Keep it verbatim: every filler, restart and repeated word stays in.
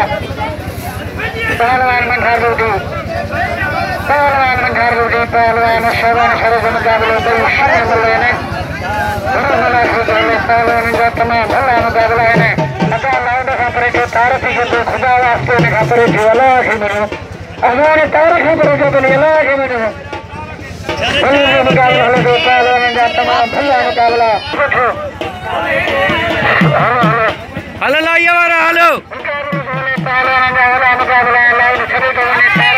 पहलवान मंठार रोटी पहलवान मंठार रोटी पहलवान शोभन शरद मुकाबले दर्शन बल्ले ने भला सुधरले पहलवान का तमाम भला मुकाबला है ने अगर लाउड खपरे के तारफी के तो खुदा वास्ते ने खपरे के वाला के मरो अगोने तारफी खपरे के बने वाला के मरो भला मुकाबला है तो पहलवान का तमाम भला मुकाबला हेलो हेलो लाइए वाला हेलो पहलवान का वाला मुकाबला लाइन छवि को